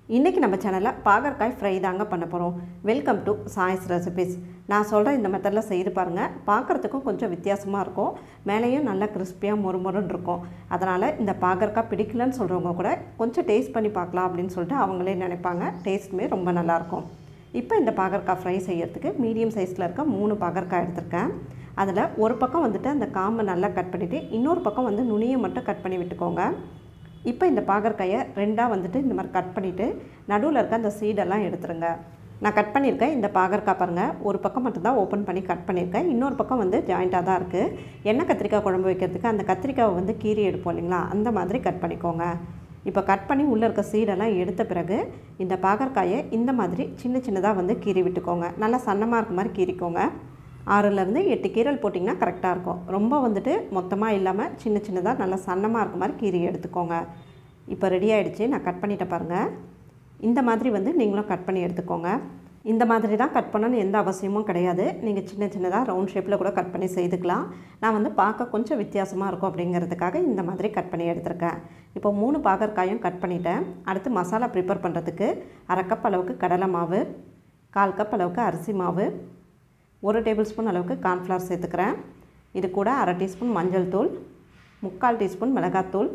இன்றைக்கி நம்ம சேனலில் பாகற்காய் ஃப்ரை தாங்க பண்ண போகிறோம். Welcome to choice recipes. நான் சொல்கிற இந்த மெத்தடில் செய்து பாருங்கள். பார்க்குறதுக்கும் கொஞ்சம் வித்தியாசமாக இருக்கும், மேலேயும் நல்லா கிறிஸ்பியாக மொறுமொறுன்னு இருக்கும். அதனால் இந்த பாகற்காய் பிடிக்கலன்னு சொல்கிறவங்க கூட கொஞ்சம் டேஸ்ட் பண்ணி பார்க்கலாம் அப்படின்னு சொல்லிட்டு அவங்களே நினைப்பாங்க. டேஸ்ட்டுமே ரொம்ப நல்லாயிருக்கும். இப்போ இந்த பாகற்காய் ஃப்ரை செய்யறதுக்கு மீடியம் சைஸில் இருக்க 3 பாகற்காய் எடுத்திருக்கேன். அதில் ஒரு பக்கம் வந்துட்டு அந்த காம்பை நல்லா கட் பண்ணிவிட்டு இன்னொரு பக்கம் வந்து நுனியை மட்டும் கட் பண்ணி விட்டுக்கோங்க. இப்போ இந்த பாகற்காயை ரெண்டாக வந்துட்டு இந்த மாதிரி கட் பண்ணிவிட்டு நடுவில் இருக்க அந்த சீடெல்லாம் எடுத்துருங்க. நான் கட் பண்ணியிருக்கேன். இந்த பாகற்காய் பாருங்கள், ஒரு பக்கம் மட்டும்தான் ஓப்பன் பண்ணி கட் பண்ணியிருக்கேன், இன்னொரு பக்கம் வந்து ஜாயிண்ட்டாக தான் இருக்குது. எண்ணெய் கத்திரிக்காய் குழம்பு வைக்கிறதுக்கு அந்த கத்திரிக்காவை வந்து கீறி எடுப்போம் இல்லைங்களா, அந்த மாதிரி கட் பண்ணிக்கோங்க. இப்போ கட் பண்ணி உள்ளே இருக்க சீடெல்லாம் எடுத்த பிறகு இந்த பாகற்காயை இந்த மாதிரி சின்ன சின்னதாக வந்து கீறி விட்டுக்கோங்க. நல்லா சன்னமாக இருக்க மாதிரி கீறிக்கோங்க. 6லேருந்து 8 கீரல் போட்டிங்கன்னா கரெக்டாக இருக்கும். ரொம்ப வந்துட்டு மொத்தமாக இல்லாமல் சின்ன சின்னதாக நல்லா சன்னமாக இருக்க மாதிரி கீரி எடுத்துக்கோங்க. இப்போ ரெடி ஆகிடுச்சு. நான் கட் பண்ணிட்டேன் பாருங்கள். இந்த மாதிரி வந்து நீங்களும் கட் பண்ணி எடுத்துக்கோங்க. இந்த மாதிரி தான் கட் பண்ணணும்னு எந்த அவசியமும் கிடையாது. நீங்கள் சின்ன சின்னதாக ரவுண்ட் ஷேப்பில் கூட கட் பண்ணி செய்துக்கலாம். நான் வந்து பார்க்க கொஞ்சம் வித்தியாசமாக இருக்கும் அப்படிங்கிறதுக்காக இந்த மாதிரி கட் பண்ணி எடுத்திருக்கேன். இப்போ 3 பாகற்காயும் கட் பண்ணிட்டேன். அடுத்து மசாலா ப்ரிப்பேர் பண்ணுறதுக்கு 1/2 கப் அளவுக்கு கடலை மாவு, 1/4 கப் அளவுக்கு அரிசி மாவு, 1 டேபிள் ஸ்பூன் அளவுக்கு கார்ன்ஃப்ளவர் சேர்த்துக்கிறேன். இது கூட 1/2 டீஸ்பூன் மஞ்சள் தூள், 3/4 டீஸ்பூன் மிளகாத்தூள்,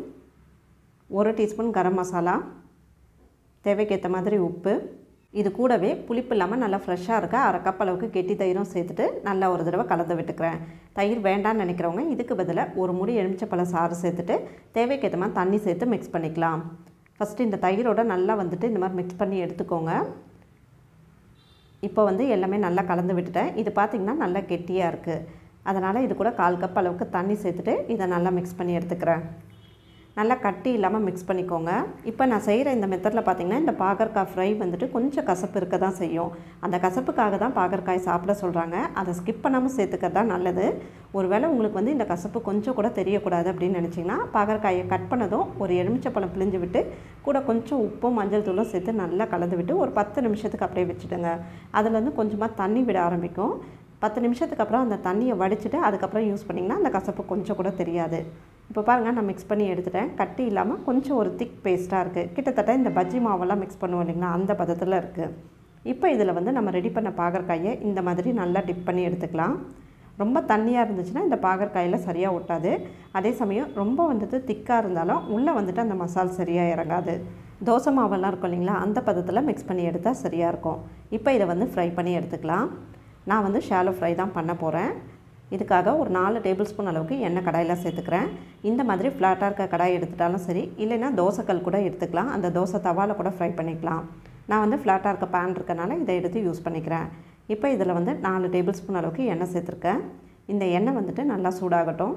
1 டீஸ்பூன் கரம் மசாலா, தேவைக்கேற்ற மாதிரி உப்பு. இது கூடவே புளிப்பு இல்லாமல் நல்லா ஃப்ரெஷ்ஷாக இருக்க 1/2 கப் அளவுக்கு கெட்டி தயிரும் சேர்த்துட்டு நல்லா ஒரு தடவை கலந்து விட்டுக்கிறேன். தயிர் வேண்டான்னு நினைக்கிறவங்க இதுக்கு பதிலாக ஒரு முடி எலுமிச்சப்பழ சாறு சேர்த்துட்டு தேவைக்கேற்ற மாதிரி தண்ணி சேர்த்து மிக்ஸ் பண்ணிக்கலாம். ஃபஸ்ட்டு இந்த தயிரோடு நல்லா வந்துட்டு இந்த மாதிரி மிக்ஸ் பண்ணி எடுத்துக்கோங்க. இப்போ வந்து எல்லாமே நல்லா கலந்து விட்டுட்டேன். இது பார்த்திங்கன்னா நல்லா கெட்டியாக இருக்குது. அதனால் இது கூட 1/4 கப் அளவுக்கு தண்ணி சேர்த்துட்டு இதை நல்லா மிக்ஸ் பண்ணி எடுத்துக்கிறேன். நல்லா கட்டி இல்லாமல் மிக்ஸ் பண்ணிக்கோங்க. இப்போ நான் செய்கிற இந்த மெத்தடில் பார்த்திங்கன்னா இந்த பாகற்காய் ஃப்ரை வந்துட்டு கொஞ்சம் கசப்பு இருக்க தான் செய்யும். அந்த கசப்புக்காக தான் பாகற்காய் சாப்பிட சொல்கிறாங்க. அதை ஸ்கிப் பண்ணாமல் சேர்த்துக்கிறது தான் நல்லது. ஒருவேளை உங்களுக்கு வந்து இந்த கசப்பு கொஞ்சம் கூட தெரியக்கூடாது அப்படின்னு நினச்சிங்கன்னா பாகற்காயை கட் பண்ணதும் ஒரு எலுமிச்சப்பழம் பிழிஞ்சு விட்டு கூட கொஞ்சம் உப்பும் மஞ்சள் தூளும் சேர்த்து நல்லா கலந்து விட்டு ஒரு 10 நிமிஷத்துக்கு அப்படியே வச்சுடுங்க. அதுலேருந்து கொஞ்சமாக தண்ணி விட ஆரம்பிக்கும். 10 நிமிஷத்துக்கு அப்புறம் அந்த தண்ணியை வடிச்சிட்டு அதுக்கப்புறம் யூஸ் பண்ணிங்கன்னா அந்த கசப்பு கொஞ்சம் கூட தெரியாது. இப்போ பாருங்கள், நான் மிக்ஸ் பண்ணி எடுத்துட்டேன். கட்டி இல்லாமல் கொஞ்சம் ஒரு திக் பேஸ்ட்டாக இருக்குது. கிட்டத்தட்ட இந்த பஜ்ஜி மாவெல்லாம் மிக்ஸ் பண்ணுவோம் இல்லைங்களா, அந்த பதத்தில் இருக்குது. இப்போ இதில் வந்து நம்ம ரெடி பண்ண பாகற்காயை இந்த மாதிரி நல்லா டிப் பண்ணி எடுத்துக்கலாம். ரொம்ப தண்ணியாக இருந்துச்சுன்னா இந்த பாகற்காயில் சரியாக ஒட்டாது. அதே சமயம் ரொம்ப வந்துட்டு திக்காக இருந்தாலும் உள்ளே வந்துட்டு அந்த மசால் சரியாக இறங்காது. தோசை மாவெல்லாம் இருக்கும் இல்லைங்களா, அந்த பதத்தில் மிக்ஸ் பண்ணி எடுத்தால் சரியாக இருக்கும். இப்போ இதை வந்து ஃப்ரை பண்ணி எடுத்துக்கலாம். நான் வந்து ஷாலோ ஃப்ரை தான் பண்ண போகிறேன். இதுக்காக ஒரு 4 டேபிள் ஸ்பூன் அளவுக்கு எண்ணெய் கடாயில் சேர்த்துக்கிறேன். இந்த மாதிரி ஃப்ளாட்டாக இருக்க கடாய் எடுத்துட்டாலும் சரி, இல்லைன்னா தோசைக்கல் கூட எடுத்துக்கலாம். அந்த தோசை தவாவில் கூட ஃப்ரை பண்ணிக்கலாம். நான் வந்து ஃப்ளாட்டாக இருக்க பேன் இருக்கனால இதை எடுத்து யூஸ் பண்ணிக்கிறேன். இப்போ இதில் வந்து 4 டேபிள் ஸ்பூன் அளவுக்கு எண்ணெய் சேர்த்துருக்கேன். இந்த எண்ணெய் வந்துட்டு நல்லா சூடாகட்டும்.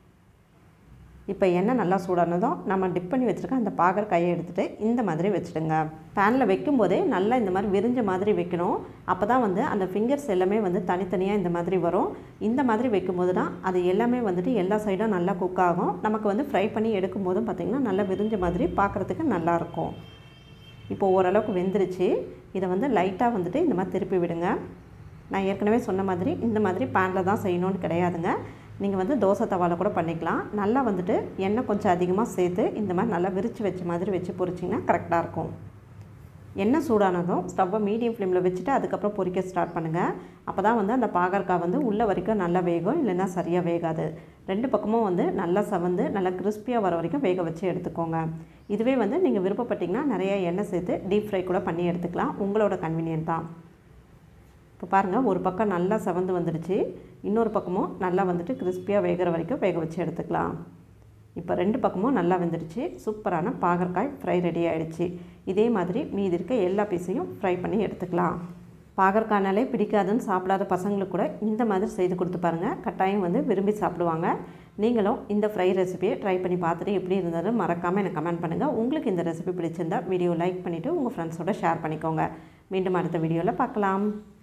இப்போ எண்ணெய் நல்லா சூடானதும் நம்ம டிப் பண்ணி வச்சுருக்க அந்த பாகற்காயை எடுத்துகிட்டு இந்த மாதிரி வச்சுடுங்க. பேனில் வைக்கும்போதே நல்லா இந்த மாதிரி விரிஞ்ச மாதிரி வைக்கணும். அப்போ தான் வந்து அந்த ஃபிங்கர்ஸ் எல்லாமே வந்து தனித்தனியாக இந்த மாதிரி வரும். இந்த மாதிரி வைக்கும்போது தான் அது எல்லாமே வந்துட்டு எல்லா சைடும் நல்லா குக் ஆகும். நமக்கு வந்து ஃப்ரை பண்ணி எடுக்கும்போதும் பார்த்திங்கன்னா நல்லா விரிஞ்ச மாதிரி பார்க்குறதுக்கு நல்லாயிருக்கும். இப்போ ஓரளவுக்கு வெந்துருச்சு. இதை வந்து லைட்டாக வந்துட்டு இந்த மாதிரி திருப்பி விடுங்க. நான் ஏற்கனவே சொன்ன மாதிரி இந்த மாதிரி பேனில் தான் செய்யணும்னு கிடையாதுங்க. நீங்கள் வந்து தோசை தவாவில் கூட பண்ணிக்கலாம். நல்லா வந்துட்டு எண்ணெய் கொஞ்சம் அதிகமாக சேர்த்து இந்த மாதிரி நல்லா விரித்து வச்ச மாதிரி வச்சு பொரிச்சிங்கன்னா கரெக்டாக இருக்கும். எண்ணெய் சூடானதும் ஸ்டவ்வை மீடியம் ஃப்ளேமில் வச்சுட்டு அதுக்கப்புறம் பொரிக்க ஸ்டார்ட் பண்ணுங்கள். அப்போ தான் வந்து அந்த பாகற்காய் வந்து உள்ளே வரைக்கும் நல்லா வேகும், இல்லைன்னா சரியாக வேகாது. 2 பக்கமும் வந்து நல்லா சவந்து நல்லா கிறிஸ்பியாக வர வரைக்கும் வேக வச்சு எடுத்துக்கோங்க. இதுவே வந்து நீங்கள் விருப்பப்பட்டிங்கன்னா நிறைய எண்ணெய் சேர்த்து டீப் ஃப்ரை கூட பண்ணி எடுத்துக்கலாம். உங்களோட கன்வீனியன்ட் தான். இப்போ பாருங்கள், ஒரு பக்கம் நல்லா செவந்து வந்துடுச்சு. இன்னொரு பக்கமும் நல்லா வந்துட்டு கிறிஸ்பியாக வேகிற வரைக்கும் வேக வச்சு எடுத்துக்கலாம். இப்போ 2 பக்கமும் நல்லா வெந்துடுச்சு. சூப்பரான பாகற்காய் ஃப்ரை ரெடி ஆகிடுச்சு. இதே மாதிரி மீதி இருக்க எல்லா பீஸையும் ஃப்ரை பண்ணி எடுத்துக்கலாம். பாகற்காய்னாலே பிடிக்காதுன்னு சாப்பிடாத பசங்களுக்கு கூட இந்த மாதிரி செய்து கொடுத்து பாருங்கள். கட்டாயம் வந்து விரும்பி சாப்பிடுவாங்க. நீங்களும் இந்த ஃப்ரை ரெசிபியை ட்ரை பண்ணி பார்த்துட்டு எப்படி இருந்தது மறக்காமல் எனக்கு கமெண்ட் பண்ணுங்கள். உங்களுக்கு இந்த ரெசிபி பிடிச்சிருந்தால் வீடியோ லைக் பண்ணிவிட்டு உங்கள் ஃப்ரெண்ட்ஸோட ஷேர் பண்ணிக்கோங்க. மீண்டும் அடுத்த வீடியோவில் பார்க்கலாம்.